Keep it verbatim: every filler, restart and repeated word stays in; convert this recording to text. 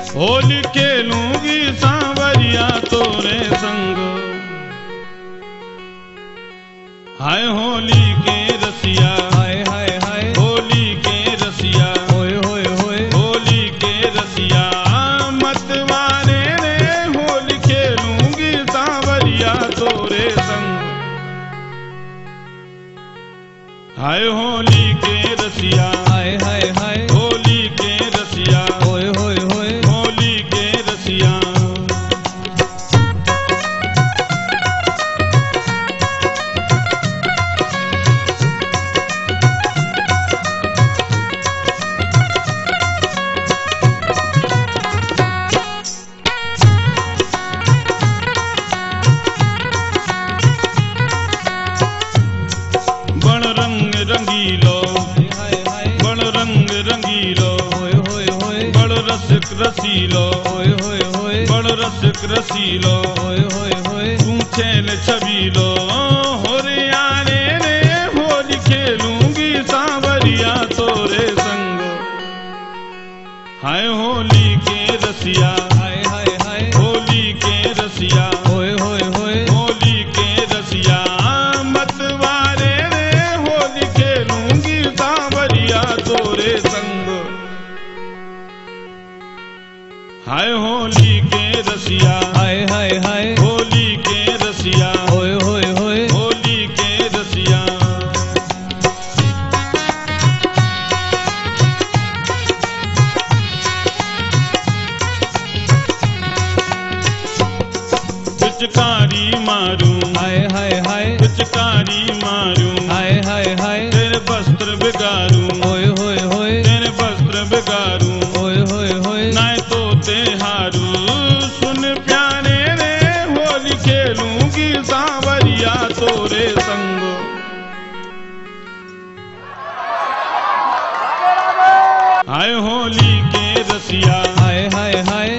होली खेलूंगी सांवरिया तोरे संग। हाय होली के रसिया, हाय हाय हाय होली के रसिया, होय होय होय होली के रसिया मत मारे रे, होली खेलूंगी सांवरिया तोरे संग। हाय होली के रसिया, हाय हाय हाय होली के रसिया, होय होय होय होली के रसिया। बण रंग रंगीलो, हाय हाय बण रंग रंगीलो, होय होय होय बड़ रसिक रसीलो, होय होय होय बड़ रसिक रसीलो, होय होय होय तू छेल छबीलो, होरियारे रे होली खेलूंगी सांवरिया तोरे संग। हाय होली के रसिया, हाय हाय हाय होली के रसिया, होय होय होय होली के रसिया मत वारे रे, होली खेलूंगी सांवरिया तोरे संग। हाय होली के रसिया, हाय हाय हाय होली के रसिया, होय होय होय होली के रसिया। पिचकारी मारूं, हाय हाय हाय पिचकारी मारूं, हाय हाय हाय तेरे वस्त्र बिगारूं, होय होय होय तेरे वस्त्र बिगारूं, होय होय होय नाय तो ते हारू। सुन प्यारे रे होली खेलूंगी सांवरिया तोरे संग। हाय होली के रसिया, हाय हाय हाय